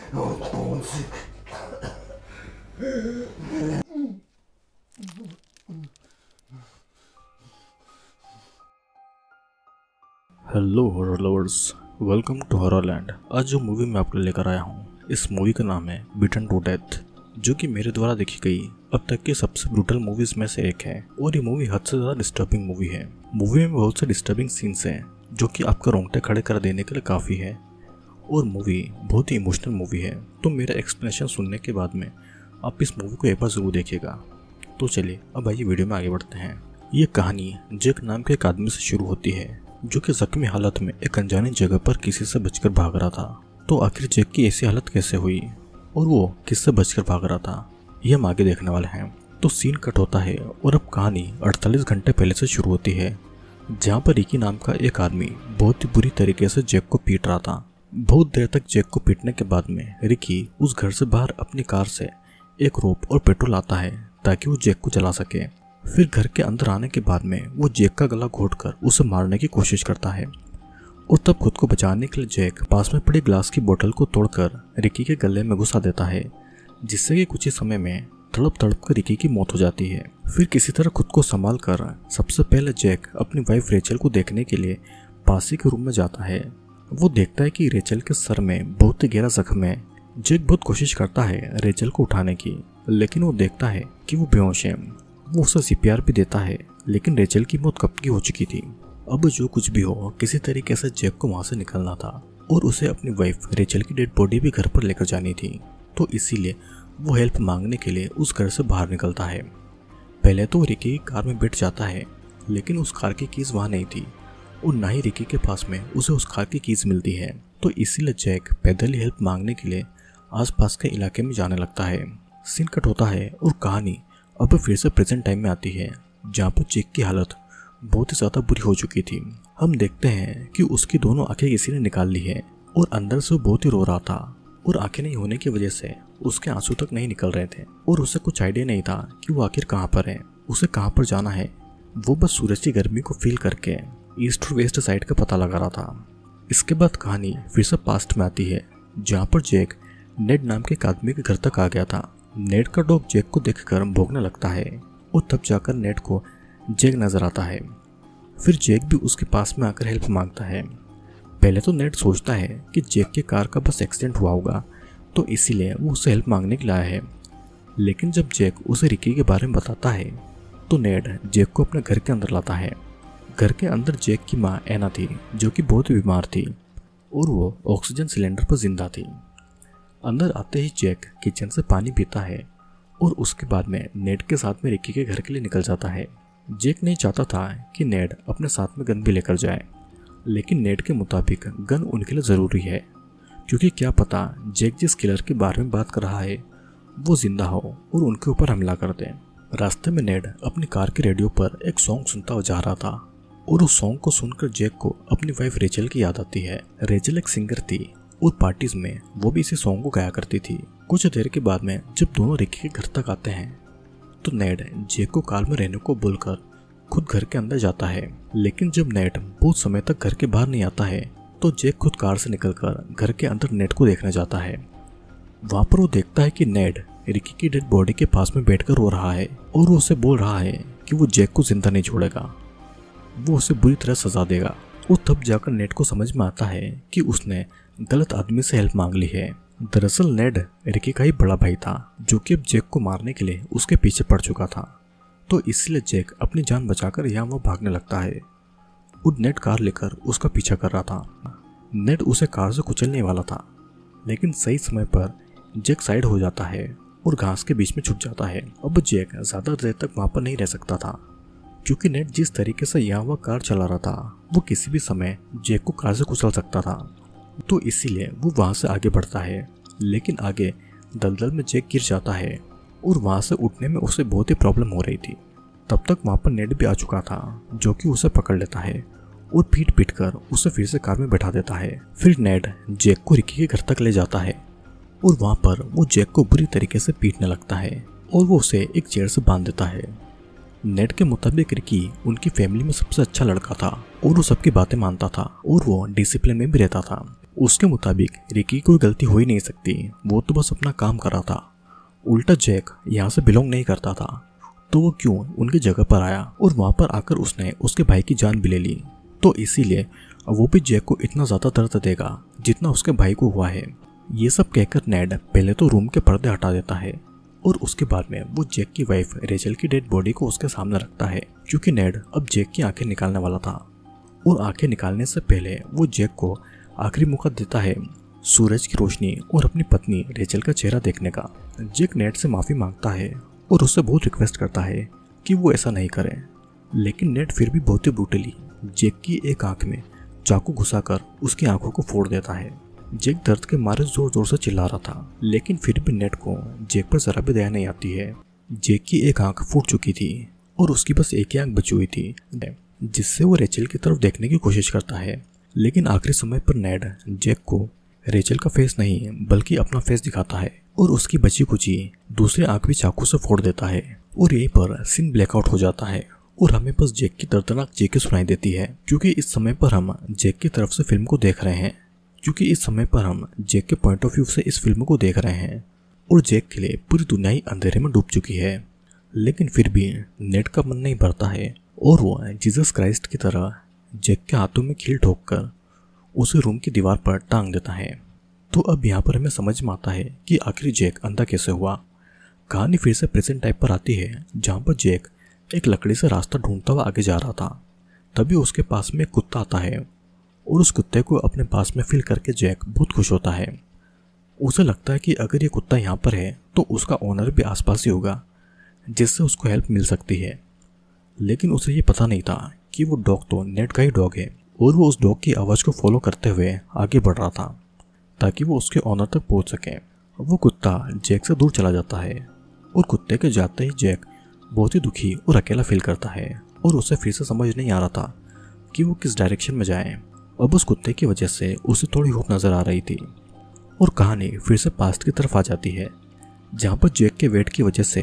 Hello horror lovers, welcome to horror land. आज जो movie मैं आपको लेकर आया हूँ, इस मूवी का नाम है बीटन टू डेथ, जो कि मेरे द्वारा देखी गई अब तक की सबसे ब्रूटल मूवीज में से एक है। और ये मूवी हद से ज्यादा डिस्टर्बिंग मूवी है। मूवी में बहुत से डिस्टर्बिंग सीन्स हैं जो कि आपका रोंगटे खड़े कर देने के लिए काफ़ी है। और मूवी बहुत ही इमोशनल मूवी है। तो मेरा एक्सप्लेनेशन सुनने के बाद में आप इस मूवी को एक बार ज़रूर देखिएगा। तो चलिए अब आइए वीडियो में आगे बढ़ते हैं। ये कहानी जैक नाम के एक आदमी से शुरू होती है, जो कि जख्मी हालत में एक अनजानी जगह पर किसी से बचकर भाग रहा था। तो आखिर जैक की ऐसी हालत कैसे हुई और वो किससे बचकर भाग रहा था, ये हम आगे देखने वाले हैं। तो सीन कट होता है और अब कहानी 48 घंटे पहले से शुरू होती है, जहाँ पर रिकी नाम का एक आदमी बहुत ही बुरी तरीके से जैक को पीट रहा था। बहुत देर तक जैक को पीटने के बाद में रिकी उस घर से बाहर अपनी कार से एक रोप और पेट्रोल लाता है ताकि वो जैक को जला सके। फिर घर के अंदर आने के बाद में वो जैक का गला घोंटकर उसे मारने की कोशिश करता है। और तब खुद को बचाने के लिए जैक पास में पड़ी ग्लास की बोतल को तोड़कर रिकी के गले में घुसा देता है, जिससे कि कुछ ही समय में तड़प तड़प कर रिकी की मौत हो जाती है। फिर किसी तरह खुद को संभाल कर सबसे पहले जैक अपनी वाइफ रेचल को देखने के लिए पास ही के रूम में जाता है। वो देखता है कि रेचल के सर में बहुत ही गहरा जख्म है। जैक बहुत कोशिश करता है रेचल को उठाने की, लेकिन वो देखता है कि वो बेहोश है। वो उसे CPR भी देता है, लेकिन रेचल की मौत कब की हो चुकी थी। अब जो कुछ भी हो, किसी तरीके से जैक को वहां से निकलना था और उसे अपनी वाइफ रेचल की डेड बॉडी भी घर पर लेकर जानी थी। तो इसीलिए वो हेल्प मांगने के लिए उस घर से बाहर निकलता है। पहले तो रिकी की कार में बैठ जाता है, लेकिन उस कार की कीज वहां नहीं थी और ना ही रिकी के पास में उसे उस कार की कीज मिलती है। तो इसीलिए जैक पैदल ही हेल्प मांगने के लिए आसपास के इलाके में जाने लगता है। सीन कट होता है और कहानी अब फिर से प्रेजेंट टाइम में आती है, जहाँ पर जैक की हालत बहुत ही ज़्यादा बुरी हो चुकी थी। हम देखते हैं कि उसकी दोनों आंखें किसी ने निकाल ली है और अंदर से वो बहुत ही रो रहा था। और आंखें नहीं होने की वजह से उसके आंसू तक नहीं निकल रहे थे और उसे कुछ आइडिया नहीं था कि वो आखिर कहाँ पर है, उसे कहाँ पर जाना है। वो बस सूरज की गर्मी को फील करके ईस्ट और वेस्ट साइड का पता लगा रहा था। इसके बाद कहानी फिर से पास्ट में आती है, जहाँ पर जैक नेड नाम के एक आदमी के घर तक आ गया था। नेड का डॉग जैक को देखकर भौंकने लगता है और तब जाकर नेड को जैक नजर आता है। फिर जैक भी उसके पास में आकर हेल्प मांगता है। पहले तो नेड सोचता है कि जैक के कार का बस एक्सीडेंट हुआ होगा, तो इसीलिए वो उससे हेल्प मांगने के लिए आया है। लेकिन जब जैक उसे रिकी के बारे में बताता है, तो नेड जैक को अपने घर के अंदर लाता है। घर के अंदर जैक की माँ एना थी, जो कि बहुत ही बीमार थी और वो ऑक्सीजन सिलेंडर पर जिंदा थी। अंदर आते ही जैक किचन से पानी पीता है और उसके बाद में नेड के साथ में रिकी के घर के लिए निकल जाता है। जैक नहीं चाहता था कि नेड अपने साथ में गन भी लेकर जाए, लेकिन नेड के मुताबिक गन उनके लिए ज़रूरी है, क्योंकि क्या पता जैक जिस किलर के बारे में बात कर रहा है वो जिंदा हो और उनके ऊपर हमला कर दे। रास्ते में नेड अपनी कार के रेडियो पर एक सॉन्ग सुनता हुआ जा रहा था और उस सॉन्ग को सुनकर जैक को अपनी वाइफ रेचल की याद आती है। रेचल एक सिंगर थी और पार्टीज में वो भी इसी सॉन्ग को गाया करती थी। कुछ देर के बाद में जब दोनों रिकी के घर तक आते हैं, तो नेड जैक को कार में रहने को बोलकर खुद घर के अंदर जाता है। लेकिन जब नेड बहुत समय तक घर के बाहर नहीं आता है, तो जैक खुद कार से निकलकर घर के अंदर नेड को देखने जाता है। वहां पर वो देखता है कि नेड रिकी की डेड बॉडी के पास में बैठकर रो रहा है और वो उसे बोल रहा है कि वो जैक को जिंदा नहीं छोड़ेगा, वो उसे बुरी तरह सजा देगा। और तब जाकर नेड को समझ में आता है कि उसने गलत आदमी से हेल्प मांग ली है। दरअसल नेड रिकी का ही बड़ा भाई था, जो कि अब जैक को मारने के लिए उसके पीछे पड़ चुका था। तो इसलिए जैक अपनी जान बचाकर यहाँ वो भागने लगता है और नेड कार लेकर उसका पीछा कर रहा था। नेड उसे कार से कुचलने वाला था, लेकिन सही समय पर जैक साइड हो जाता है और घास के बीच में छुप जाता है। अब जैक ज्यादा देर तक वहां पर नहीं रह सकता था, क्योंकि नेड जिस तरीके से यहाँ वह कार चला रहा था, वो किसी भी समय जैक को कार से कुचल सकता था। तो इसीलिए वो वहां से आगे बढ़ता है, लेकिन आगे दलदल में जैक गिर जाता है और वहां से उठने में उसे बहुत ही प्रॉब्लम हो रही थी। तब तक वहां पर नेड भी आ चुका था, जो कि उसे पकड़ लेता है और पीट पीट कर उसे फिर से कार में बैठा देता है। फिर नेड जैक को रिकी के घर तक ले जाता है और वहां पर वो जैक को बुरी तरीके से पीटने लगता है और वो उसे एक चेयर से बांध देता है। नेड के मुताबिक रिकी उनकी फैमिली में सबसे अच्छा लड़का था और वो सबकी बातें मानता था और वो डिसिप्लिन में भी रहता था। उसके मुताबिक रिकी कोई गलती हो ही नहीं सकती, वो तो बस अपना काम कर रहा था। उल्टा जैक यहाँ से बिलोंग नहीं करता था, तो वो क्यों उनकी जगह पर आया और वहाँ पर आकर उसने उसके भाई की जान भी ले ली। तो इसीलिए वो भी जैक को इतना ज़्यादा दर्द देगा जितना उसके भाई को हुआ है। ये सब कहकर नेड पहले तो रूम के पर्दे हटा देता है और उसके बाद में वो जैक की वाइफ रेचल की डेड बॉडी को उसके सामने रखता है, क्योंकि नेड अब जैक की आंखें निकालने वाला था। और आंखें निकालने से पहले वो जैक को आखिरी मौका देता है सूरज की रोशनी और अपनी पत्नी रेचल का चेहरा देखने का। जैक नेड से माफ़ी मांगता है और उससे बहुत रिक्वेस्ट करता है कि वो ऐसा नहीं करे, लेकिन नेड फिर भी बहुत ही ब्रूटली जैक की एक आंख में चाकू घुसाकर उसकी आंखों को फोड़ देता है। जैक दर्द के मारे जोर जोर से चिल्ला रहा था, लेकिन फिर भी नेड को जैक पर जरा भी दया नहीं आती है। जैक की एक आंख फूट चुकी थी और उसकी बस एक ही आंख बची हुई थी, जिससे वो रेचल की तरफ देखने की कोशिश करता है। लेकिन आखिरी समय पर नेड जैक को रेचल का फेस नहीं बल्कि अपना फेस दिखाता है और उसकी बची कुची दूसरी आंख भी चाकू से फोड़ देता है। और यहीं पर सीन ब्लैकआउट हो जाता है और हमें बस जैक की दर्दनाक चीखें सुनाई देती है, क्योंकि इस समय पर हम जैक की तरफ से फिल्म को देख रहे हैं। इस पॉइंट ऑफ व्यू से इस फिल्म को देख रहे हैं और जैक के लिए पूरी दुनिया ही अंधेरे में डूब चुकी है। लेकिन फिर भी नेड का मन नहीं भरता है और वो जीसस क्राइस्ट की तरह जैक के हाथों में कील ठोककर उसे रूम की दीवार पर टांग देता है। तो अब यहाँ पर हमें समझ में आता है कि आखिर जैक अंधा कैसे हुआ। कहानी फिर से प्रेजेंट टाइप पर आती है, जहाँ पर जैक एक लकड़ी से रास्ता ढूंढता हुआ आगे जा रहा था। तभी उसके पास में एक कुत्ता आता है और उस कुत्ते को अपने पास में फील करके जैक बहुत खुश होता है। उसे लगता है कि अगर ये कुत्ता यहाँ पर है तो उसका ओनर भी आसपास ही होगा, जिससे उसको हेल्प मिल सकती है। लेकिन उसे ये पता नहीं था कि वो डॉग तो नेड का ही डॉग है और वो उस डॉग की आवाज़ को फॉलो करते हुए आगे बढ़ रहा था ताकि वो उसके ओनर तक पहुँच सके। वो कुत्ता जैक से दूर चला जाता है और कुत्ते के जाते ही जैक बहुत ही दुखी और अकेला फील करता है और उसे फिर से समझ नहीं आ रहा था कि वो किस डायरेक्शन में जाए। अब उस कुत्ते की वजह से उसे थोड़ी होप नजर आ रही थी और कहानी फिर से पास्ट की तरफ आ जाती है, जहाँ पर जैक के वेट की वजह से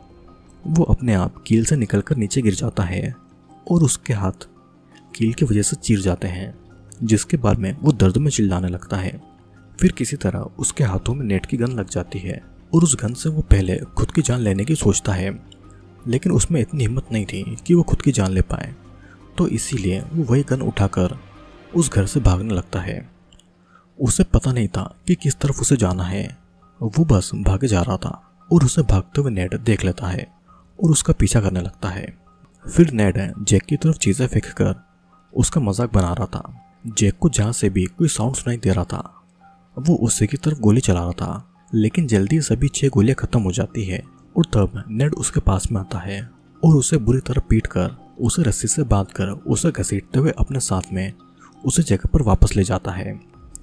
वो अपने आप कील से निकलकर नीचे गिर जाता है और उसके हाथ कील की वजह से चीर जाते हैं, जिसके बाद में वो दर्द में चिल्लाने लगता है। फिर किसी तरह उसके हाथों में नेट की गन लग जाती है और उस गन से वो पहले खुद की जान लेने की सोचता है, लेकिन उसमें इतनी हिम्मत नहीं थी कि वो खुद की जान ले पाए। तो इसीलिए वो वही गन उठाकर उस घर से भागने लगता है। उसे पता नहीं था कि किस तरफ उसे जाना है, वो बस भागे जा रहा था और उसे भागते हुए नेड देख लेता है और उसका पीछा करने लगता है। फिर नेड जैक की तरफ चीज़ें फेंक कर उसका मजाक बना रहा था। जैक को जहाँ से भी कोई साउंड सुनाई दे रहा था वो उसी की तरफ गोली चला रहा था, लेकिन जल्दी सभी 6 गोलियां खत्म हो जाती है और तब नेड उसके पास में आता है और उसे बुरी तरह पीट कर उसे रस्सी से बांधकर उसे घसीटते हुए अपने साथ में उसे जगह पर वापस ले जाता है।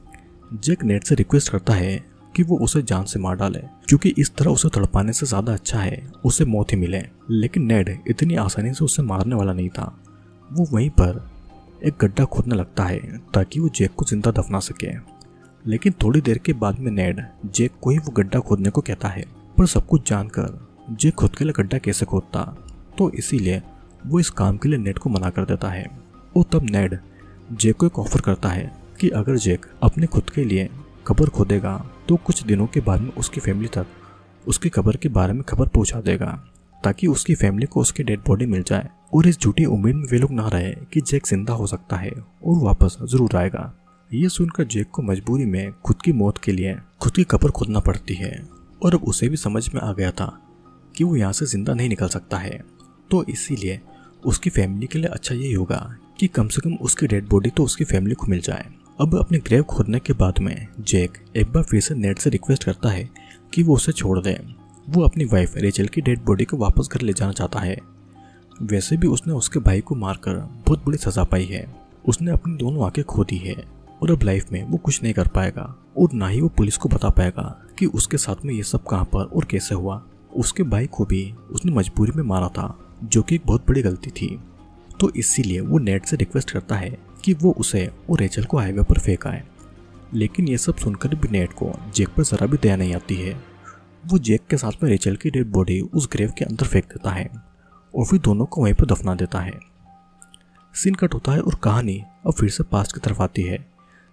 जैक नेड से रिक्वेस्ट करता है कि वो उसे जान से मार डाले, क्योंकि इस तरह उसे तड़पाने से ज़्यादा अच्छा है उसे मौत ही मिले। लेकिन नेड इतनी आसानी से उसे मारने वाला नहीं था। वो वहीं पर एक गड्ढा खोदने लगता है ताकि वो जैक को जिंदा दफना सके। लेकिन थोड़ी देर के बाद में नेड जैक को ही वो गड्ढा खोदने को कहता है, पर सब कुछ जानकर जैक खुद के लिए गड्ढा कैसे खोदता, तो इसीलिए वो इस काम के लिए नेड को मना कर देता है। और तब नेड जैक को एक ऑफर करता है कि अगर जैक अपने खुद के लिए कब्र खोदेगा तो कुछ दिनों के बाद में उसकी फैमिली तक उसकी कब्र के बारे में खबर पहुंचा देगा, ताकि उसकी फैमिली को उसकी डेड बॉडी मिल जाए और इस झूठी उम्मीद में वे लोग ना रहे कि जैक जिंदा हो सकता है और वापस जरूर आएगा। ये सुनकर जैक को मजबूरी में खुद की मौत के लिए खुद की कब्र खोदना पड़ती है और अब उसे भी समझ में आ गया था कि वो यहाँ से जिंदा नहीं निकल सकता है। तो इसीलिए उसकी फैमिली के लिए अच्छा यही होगा कि कम से कम उसकी डेड बॉडी तो उसकी फैमिली को मिल जाए। अब अपने ग्रेव खोदने के बाद में जैक एक बार फिर से नेड से रिक्वेस्ट करता है कि वो उसे छोड़ दे। वो अपनी वाइफ रेचल की डेड बॉडी को वापस घर ले जाना चाहता है। वैसे भी उसने उसके भाई को मारकर बहुत बड़ी सजा पाई है, उसने अपनी दोनों आंखें खो दी है और अब लाइफ में वो कुछ नहीं कर पाएगा और ना ही वो पुलिस को बता पाएगा कि उसके साथ में ये सब कहाँ पर और कैसे हुआ। उसके भाई को भी उसने मजबूरी में मारा था, जो कि एक बहुत बड़ी गलती थी। तो इसीलिए वो नेड से रिक्वेस्ट करता है कि वो उसे और रेचल को हाईवे पर फेंक आए। लेकिन ये सब सुनकर भी नेड को जैक पर जरा भी दया नहीं आती है। वो जैक के साथ में रेचल की डेड बॉडी उस ग्रेव के अंदर फेंक देता है और फिर दोनों को वहीं पर दफना देता है। सीन कट होता है और कहानी अब फिर से पास्ट की तरफ आती है,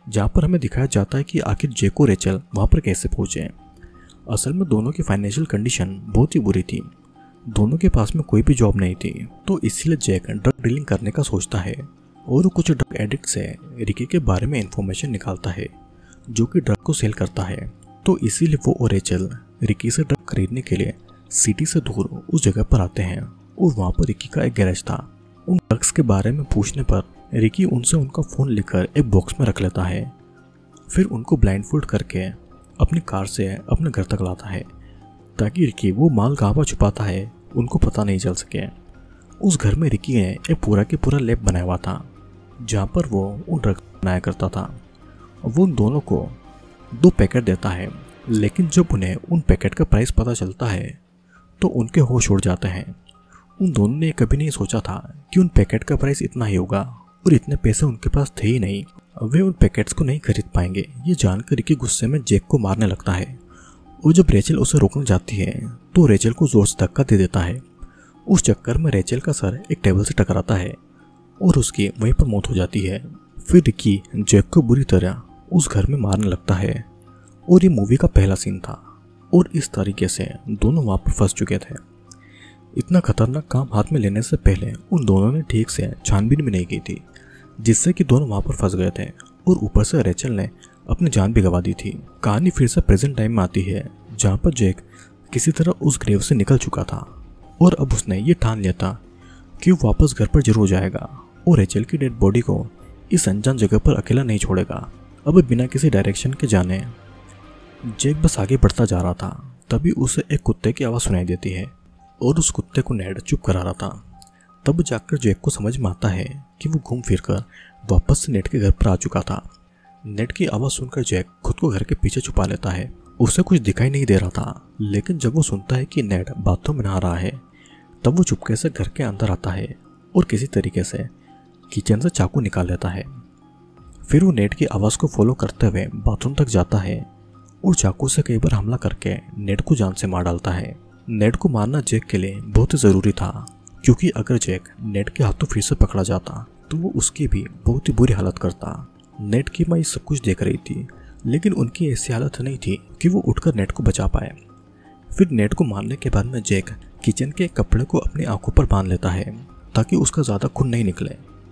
जहाँ पर हमें दिखाया जाता है कि आखिर जैक और रेचल वहाँ पर कैसे पहुँचे। असल में दोनों की फाइनेंशियल कंडीशन बहुत ही बुरी थी। दोनों के पास में कोई भी जॉब नहीं थी, तो इसीलिए जैक ड्रग डीलिंग करने का सोचता है और वो कुछ ड्रग एडिक्ट से रिकी के बारे में इंफॉर्मेशन निकालता है जो कि ड्रग को सेल करता है। तो इसीलिए वो और रेचल रिकी से ड्रग खरीदने के लिए सिटी से दूर उस जगह पर आते हैं और वहाँ पर रिकी का एक गैरेज था। उन ड्रग्स के बारे में पूछने पर रिकी उनसे उनका फ़ोन लेकर एक बॉक्स में रख लेता है, फिर उनको ब्लाइंडफोल्ड करके अपनी कार से अपने घर तक लाता है ताकि रिकी वो माल कहाँ पर छुपाता है उनको पता नहीं चल सके। उस घर में रिकी ने एक पूरा के पूरा लैब बनाया हुआ था जहाँ पर वो उन ड्रग बनाया करता था। वो उन दोनों को 2 पैकेट देता है, लेकिन जब उन्हें उन पैकेट का प्राइस पता चलता है तो उनके होश उड़ जाते हैं। उन दोनों ने कभी नहीं सोचा था कि उन पैकेट का प्राइस इतना ही होगा और इतने पैसे उनके पास थे ही नहीं, वे उन पैकेट्स को नहीं खरीद पाएंगे। ये जानकर रिकी गुस्से में जैक को मारने लगता है और जब रेचल उसे रोकने जाती है तो रेचल को जोर से धक्का दे देता है। उस चक्कर में रेचल का सर एक टेबल से टकराता है और उसकी वहीं पर मौत हो जाती है। फिर रिकी जैक को बुरी तरह उस घर में मारने लगता है और ये मूवी का पहला सीन था और इस तरीके से दोनों वहाँ पर फंस चुके थे। इतना खतरनाक काम हाथ में लेने से पहले उन दोनों ने ठीक से छानबीन भी नहीं की थी, जिससे कि दोनों वहाँ पर फंस गए थे और ऊपर से रेचल ने अपनी जान भी गंवा दी थी। कहानी फिर से प्रेजेंट टाइम में आती है जहाँ पर जैक किसी तरह उस ग्रेव से निकल चुका था और अब उसने ये ठान लिया था कि वो वापस घर पर जरूर जाएगा और रेचल की डेड बॉडी को इस अनजान जगह पर अकेला नहीं छोड़ेगा। अब बिना किसी डायरेक्शन के जाने जैक बस आगे बढ़ता जा रहा था, तभी उसे एक कुत्ते की आवाज़ सुनाई देती है और उस कुत्ते को नेड चुप करा रहा था। तब जाकर जैक को समझ में आता है कि वो घूम फिर कर वापस से नेड के घर पर आ चुका था। नेड की आवाज़ सुनकर जैक खुद को घर के पीछे छुपा लेता है। उसे कुछ दिखाई नहीं दे रहा था, लेकिन जब वो सुनता है कि नेड बाथरूम में नहा रहा है तब वो चुपके से घर के अंदर आता है और किसी तरीके से किचन से चाकू निकाल लेता है। फिर वो नेड की आवाज़ को फॉलो करते हुए बाथरूम तक जाता है और चाकू से कई बार हमला करके नेड को जान से मार डालता है। नेड को मारना जैक के लिए बहुत ही ज़रूरी था, क्योंकि अगर जैक नेड के हाथों फिर से पकड़ा जाता तो वो उसकी भी बहुत ही बुरी हालत करता। नेड की माँ सब कुछ देख रही थी, लेकिन उनकी ऐसी हालत नहीं थी कि वो उठकर नेड को बचा पाए। फिर नेड को मारने के बाद में जैक किचन के कपड़े को अपनी आंखों पर बांध लेता है ताकि उसका ज़्यादा खून नहीं निकले,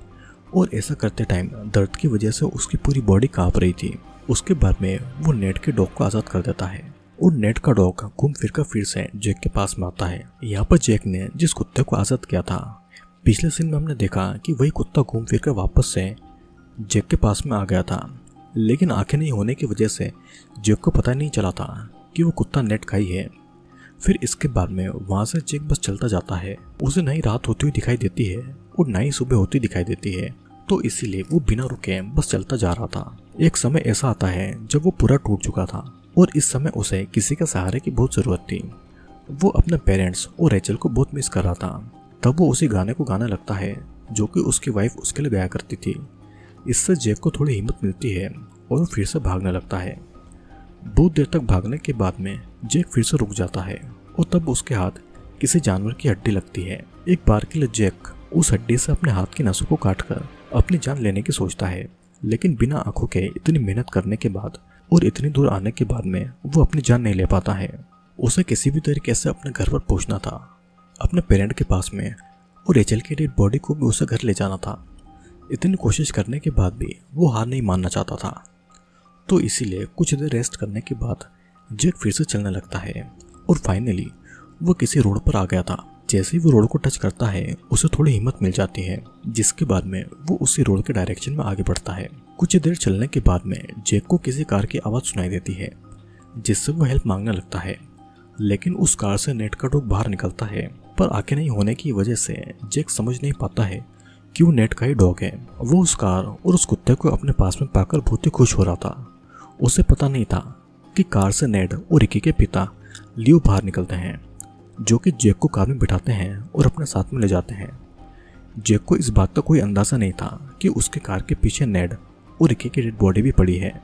और ऐसा करते टाइम दर्द की वजह से उसकी पूरी बॉडी कांप रही थी। उसके बाद में वो नेड के डॉग को आज़ाद कर देता है और नेड का डॉग घूम फिर कर फिर से जैक के पास में आता है। यहाँ पर जैक ने जिस कुत्ते को आज़ाद किया था, पिछले सीन में हमने देखा कि वही कुत्ता घूम फिर कर वापस से जैक के पास में आ गया था, लेकिन आंखें नहीं होने की वजह से जैक को पता नहीं चला था कि वो कुत्ता नेड का ही है। फिर इसके बाद में वहाँ से जैक बस चलता जाता है। उसे ना ही रात होती हुई दिखाई देती है और ना ही सुबह होती दिखाई देती है, तो इसीलिए वो बिना रुके बस चलता जा रहा था। एक समय ऐसा आता है जब वो पूरा टूट चुका था और इस समय उसे किसी के सहारे की बहुत ज़रूरत थी। वो अपने पेरेंट्स और रेचल को बहुत मिस कर रहा था। तब वो उसी गाने को गाने लगता है जो कि उसकी वाइफ उसके लिए गाया करती थी। इससे जैक को थोड़ी हिम्मत मिलती है और वो फिर से भागने लगता है। बहुत देर तक भागने के बाद में जैक फिर से रुक जाता है और तब उसके हाथ किसी जानवर की हड्डी लगती है। एक बार के लिए जैक उस हड्डी से अपने हाथ की नसों को काटकर अपनी जान लेने की सोचता है, लेकिन बिना आंखों के इतनी मेहनत करने के बाद और इतनी दूर आने के बाद में वो अपनी जान नहीं ले पाता है। उसे किसी भी तरीके से अपने घर पर पहुंचना था, अपने पेरेंट के पास में, और रेचल की डेड बॉडी को भी उसे घर ले जाना था। इतनी कोशिश करने के बाद भी वो हार नहीं मानना चाहता था, तो इसीलिए कुछ देर रेस्ट करने के बाद जैक फिर से चलने लगता है और फाइनली वो किसी रोड पर आ गया था। जैसे ही वो रोड को टच करता है उसे थोड़ी हिम्मत मिल जाती है, जिसके बाद में वो उसी रोड के डायरेक्शन में आगे बढ़ता है। कुछ देर चलने के बाद में जैक को किसी कार की आवाज़ सुनाई देती है, जिससे वो हेल्प मांगने लगता है, लेकिन उस कार से नेड का डॉग बाहर निकलता है, पर आंखें नहीं होने की वजह से जैक समझ नहीं पाता है कि वो नेड का ही डॉग है। वो उस कार और उस कुत्ते को अपने पास में पाकर बहुत ही खुश हो रहा था। उसे पता नहीं था कि कार से नेड और रिकी के पिता लियो बाहर निकलते हैं, जो कि जैक को कार में बिठाते हैं और अपने साथ में ले जाते हैं। जैक को इस बात का कोई अंदाज़ा नहीं था कि उसके कार के पीछे नेड और रिकी की डेड बॉडी भी पड़ी है।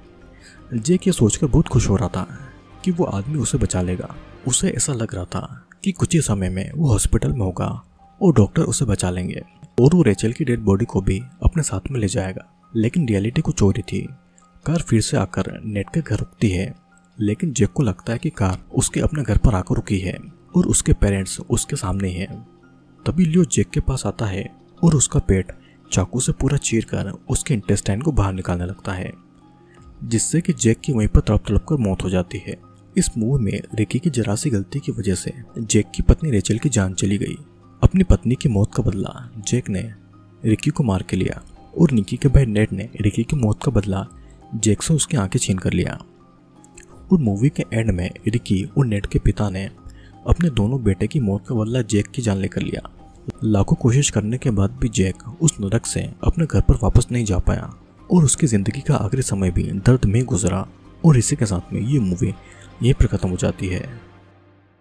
जैक ये सोचकर बहुत खुश हो रहा था कि वो आदमी उसे बचा लेगा। उसे ऐसा लग रहा था कि कुछ ही समय में वो हॉस्पिटल में होगा और डॉक्टर उसे बचा लेंगे और वो रेचल की डेड बॉडी को भी अपने साथ में ले जाएगा। लेकिन रियलिटी कुछ और ही थी। कार फिर से आकर नेड के घर रुकती है, लेकिन जैक को लगता है कि कार उसके अपने घर पर आकर रुकी है और उसके पेरेंट्स उसके सामने ही हैं। तभी लियो जैक के पास आता है और उसका पेट चाकू से पूरा चीर कर उसके इंटेस्टाइन को बाहर निकालने लगता है, जिससे कि जैक की वहीं पर तड़प तड़प कर मौत हो जाती है। इस मूवी में रिकी की जरा सी गलती की वजह से जैक की पत्नी रेचल की जान चली गई। अपनी पत्नी की मौत का बदला जैक ने रिकी को मार के लिया और निकी के भाई नेड ने रिकी की मौत का बदला जैक से उसकी आंखें छीन कर लिया। और मूवी के एंड में रिकी और नेड के पिता ने अपने दोनों बेटे की मौत का बदला जैक की जान लेकर लिया। लाखों कोशिश करने के बाद भी जैक उस नरक से अपने घर पर वापस नहीं जा पाया और उसकी जिंदगी का आखिरी समय भी दर्द में गुजरा। और इसी के साथ में ये मूवी यहीं पर खत्म हो जाती है।